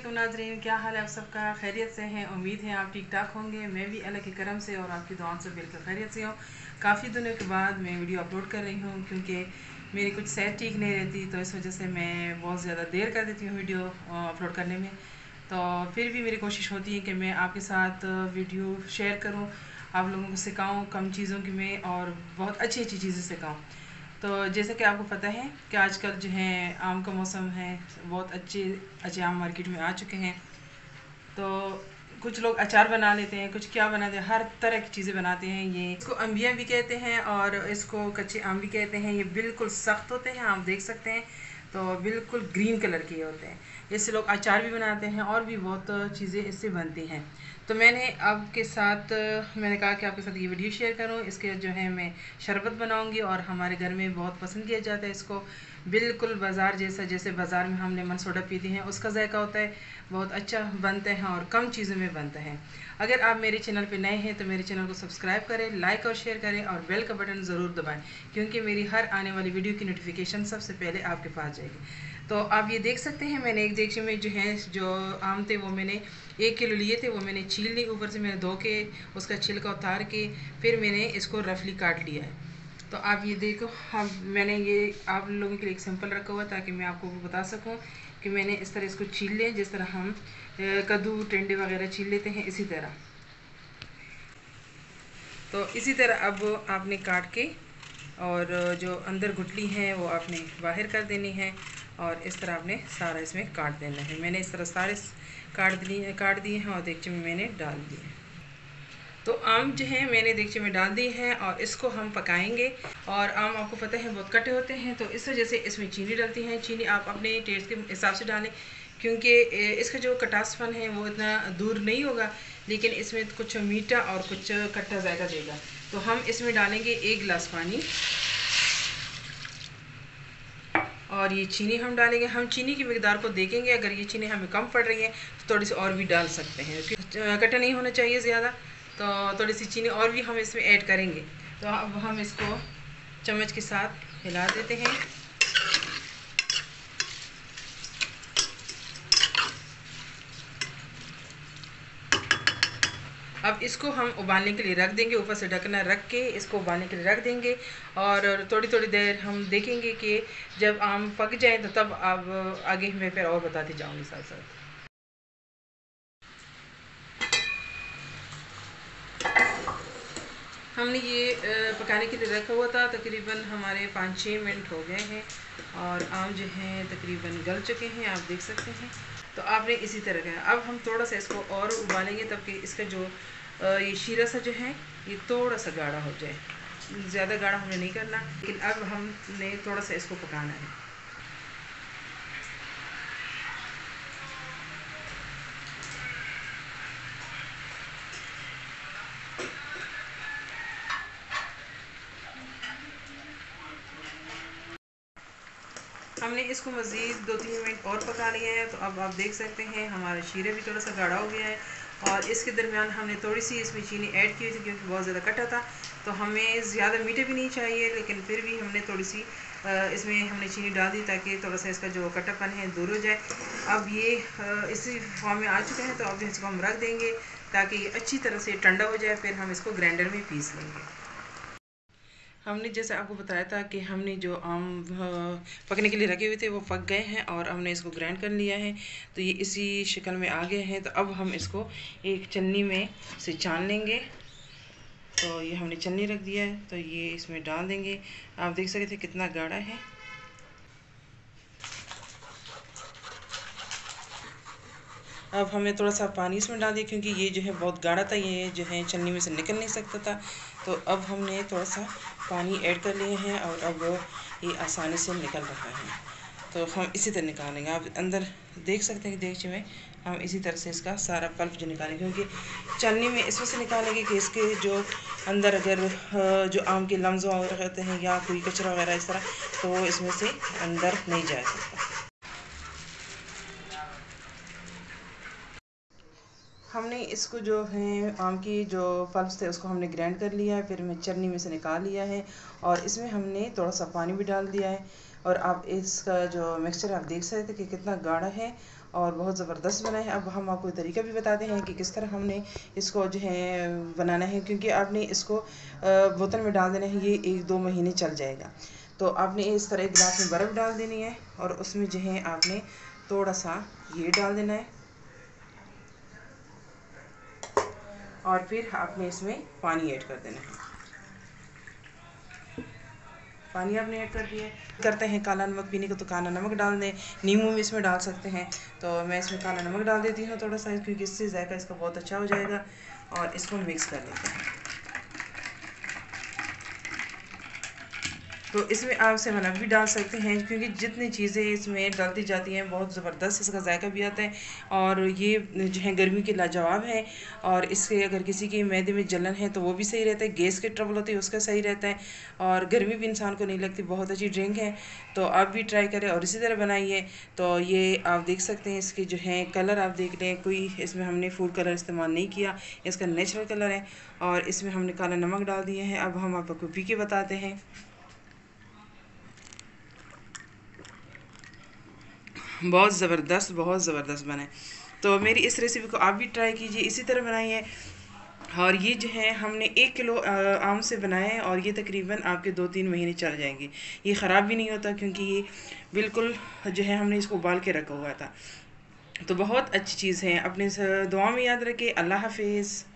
अस्सलामुअलैकुम नाज़रीन, क्या हाल है आप सबका? खैरियत से हैं? उम्मीद है आप ठीक ठाक होंगे। मैं भी अल्लाह के करम से और आपकी दुआओं से बिल्कुल खैरियत से हूँ। काफ़ी दिनों के बाद मैं वीडियो अपलोड कर रही हूँ क्योंकि मेरी कुछ सेहत ठीक नहीं रहती, तो इस वजह से मैं बहुत ज़्यादा देर कर देती हूँ वीडियो अपलोड करने में। तो फिर भी मेरी कोशिश होती है कि मैं आपके साथ वीडियो शेयर करूँ, आप लोगों को सिखाऊँ कम चीज़ों की में और बहुत अच्छी अच्छी चीज़ें सिखाऊँ। तो जैसे कि आपको पता है कि आजकल जो है आम का मौसम है, बहुत अच्छे अच्छे आम मार्केट में आ चुके हैं। तो कुछ लोग अचार बना लेते हैं, कुछ क्या बनाते हैं, हर तरह की चीज़ें बनाते हैं। ये इसको अम्बियाँ भी कहते हैं और इसको कच्चे आम भी कहते हैं। ये बिल्कुल सख्त होते हैं, आप देख सकते हैं। तो बिल्कुल ग्रीन कलर के होते हैं। इससे लोग अचार भी बनाते हैं और भी बहुत चीज़ें इससे बनती हैं। तो मैंने आपके साथ मैंने कहा कि आपके साथ ये वीडियो शेयर करूं। इसके जो है मैं शरबत बनाऊंगी और हमारे घर में बहुत पसंद किया जाता है इसको। बिल्कुल बाज़ार जैसा, जैसे बाज़ार में हम लेमन सोडा पीते हैं उसका जायका होता है। बहुत अच्छा बनता है और कम चीज़ों में बनता है। अगर आप मेरे चैनल पे नए हैं तो मेरे चैनल को सब्सक्राइब करें, लाइक और शेयर करें और बेल का बटन ज़रूर दबाएं, क्योंकि मेरी हर आने वाली वीडियो की नोटिफिकेशन सबसे पहले आपके पास जाएगी। तो आप ये देख सकते हैं, मैंने एक देगची में जो है जो आम थे वो मैंने 1 किलो लिए थे। वो मैंने छील ली, ऊपर से मैंने धो के उसका छिलका उतार के फिर मैंने इसको रफली काट लिया है। तो आप ये देखो, हम मैंने ये आप लोगों के लिए एक सैंपल रखा हुआ ताकि मैं आपको बता सकूं कि मैंने इस तरह इसको छील लिया, जिस तरह हम कद्दू टेंडे वगैरह छील लेते हैं इसी तरह। तो इसी तरह अब आपने काट के और जो अंदर गुठली है वो आपने बाहर कर देनी है और इस तरह आपने सारा इसमें काट देना है। मैंने इस तरह सारे काट दिए हैं और देगची में मैंने डाल दिए। तो आम जो है मैंने देगची में डाल दिए हैं और इसको हम पकाएंगे। और आम आपको पता है बहुत कटे होते हैं, तो इस वजह से इसमें चीनी डलती है। चीनी आप अपने टेस्ट के हिसाब से डालें, क्योंकि इसका जो खटासपन है वो इतना दूर नहीं होगा, लेकिन इसमें कुछ मीठा और कुछ खट्टा जायका देगा। तो हम इसमें डालेंगे 1 गिलास पानी और ये चीनी हम डालेंगे। हम चीनी की मिकदार को देखेंगे, अगर ये चीनी हमें कम पड़ रही है तो थोड़ी सी और भी डाल सकते हैं, खट्टा नहीं होना चाहिए ज़्यादा। तो थोड़ी सी चीनी और भी हम इसमें ऐड करेंगे। तो अब हम इसको चम्मच के साथ हिला देते हैं। अब इसको हम उबालने के लिए रख देंगे, ऊपर से ढकना रख के इसको उबालने के लिए रख देंगे। और थोड़ी थोड़ी देर हम देखेंगे कि जब आम पक जाए तो तब अब आगे मैं फिर और बताती जाऊँगी साथ साथ। हमने ये पकाने के लिए रखा हुआ था, तकरीबन हमारे 5-6 मिनट हो गए हैं और आम जो हैं तकरीबन गल चुके हैं, आप देख सकते हैं। तो आपने इसी तरह का, अब हम थोड़ा सा इसको और उबालेंगे तब कि इसका जो ये शीरा सा जो है ये थोड़ा सा गाढ़ा हो जाए। ज़्यादा गाढ़ा हमने नहीं करना, लेकिन अब हमने थोड़ा सा इसको पकाना है। हमने इसको मज़ीद 2-3 मिनट और पका लिया है। तो अब आप देख सकते हैं हमारा शीरा भी थोड़ा सा गाढ़ा हो गया है और इसके दरमियान हमने थोड़ी सी इसमें चीनी ऐड की थी क्योंकि बहुत ज़्यादा कटा था। तो हमें ज़्यादा मीठे भी नहीं चाहिए, लेकिन फिर भी हमने थोड़ी सी इसमें हमने चीनी डाल दी ताकि थोड़ा सा इसका जो कटापन है दूर हो जाए। अब ये इसी फॉर्म में आ चुके हैं, तो अब इसको हम रख देंगे ताकि ये अच्छी तरह से ठंडा हो जाए, फिर हम इसको ग्राइंडर में पीस लेंगे। हमने जैसे आपको बताया था कि हमने जो आम पकने के लिए रखे हुए थे वो पक गए हैं और हमने इसको ग्राइंड कर लिया है। तो ये इसी शक्ल में आ गए हैं। तो अब हम इसको एक छन्नी में से छान लेंगे। तो ये हमने छन्नी रख दिया है, तो ये इसमें डाल देंगे। आप देख सकते थे कितना गाढ़ा है। अब हमें थोड़ा सा पानी इसमें डाल दिया क्योंकि ये जो है बहुत गाढ़ा था, ये जो है छन्नी में से निकल नहीं सकता था। तो अब हमने थोड़ा सा पानी ऐड कर लिए हैं और अब ये आसानी से निकल रहा है। तो हम इसी तरह निकालेंगे। आप अंदर देख सकते हैं कि देगची में हम इसी तरह से इसका सारा पल्प जो निकालेंगे, क्योंकि छन्नी में इसमें से निकालेंगे कि इसके जो अंदर अगर जो आम के लम्स वगैरह रहते हैं या कोई कचरा वगैरह इस तरह, तो वो इसमें से अंदर नहीं जा सकता। हमने इसको जो है आम की जो पल्प्स थे उसको हमने ग्राइंड कर लिया है, फिर मैं चटनी में से निकाल लिया है और इसमें हमने थोड़ा सा पानी भी डाल दिया है। और आप इसका जो मिक्सचर आप देख सकते थे कि कितना गाढ़ा है और बहुत ज़बरदस्त बना है। अब हम आपको तरीका भी बताते हैं कि किस तरह हमने इसको जो है बनाना है, क्योंकि आपने इसको बोतल में डाल देना है, ये 1-2 महीने चल जाएगा। तो आपने इस तरह एक गिलास में बर्फ़ डाल देनी है और उसमें जो है आपने थोड़ा सा ये डाल देना है और फिर आपने इसमें पानी ऐड कर देना है। पानी आपने ऐड कर दिया। करते हैं काला नमक पीने को तो काला नमक डाल दें, नींबू भी इसमें डाल सकते हैं। तो मैं इसमें काला नमक डाल देती हूँ थोड़ा सा, क्योंकि इससे जायका इसका बहुत अच्छा हो जाएगा। और इसको मिक्स कर लेते हैं। तो इसमें आप सेवन अप भी डाल सकते हैं, क्योंकि जितनी चीज़ें इसमें डालती जाती हैं बहुत ज़बरदस्त इसका जायका भी आता है। और ये जो है गर्मी के लाजवाब है। और इससे अगर किसी के मैदे में जलन है तो वो भी सही रहता है, गैस की ट्रबल होती है उसका सही रहता है, और गर्मी भी इंसान को नहीं लगती। बहुत अच्छी ड्रिंक है, तो आप भी ट्राई करें और इसी तरह बनाइए। तो ये आप देख सकते हैं, इसके जो है कलर आप देख लें, कोई इसमें हमने फूड कलर इस्तेमाल नहीं किया, इसका नेचुरल कलर है। और इसमें हमने काला नमक डाल दिए हैं। अब हम आपको पी के बताते हैं। बहुत ज़बरदस्त बना है। तो मेरी इस रेसिपी को आप भी ट्राई कीजिए, इसी तरह बनाइए। और ये जो है हमने 1 किलो आम से बनाए हैं, और ये तकरीबन आपके 2-3 महीने चल जाएंगे। ये ख़राब भी नहीं होता, क्योंकि ये बिल्कुल जो है हमने इसको उबाल के रखा हुआ था। तो बहुत अच्छी चीज़ है। अपने दुआ में याद रखें। अल्लाह हाफिज़।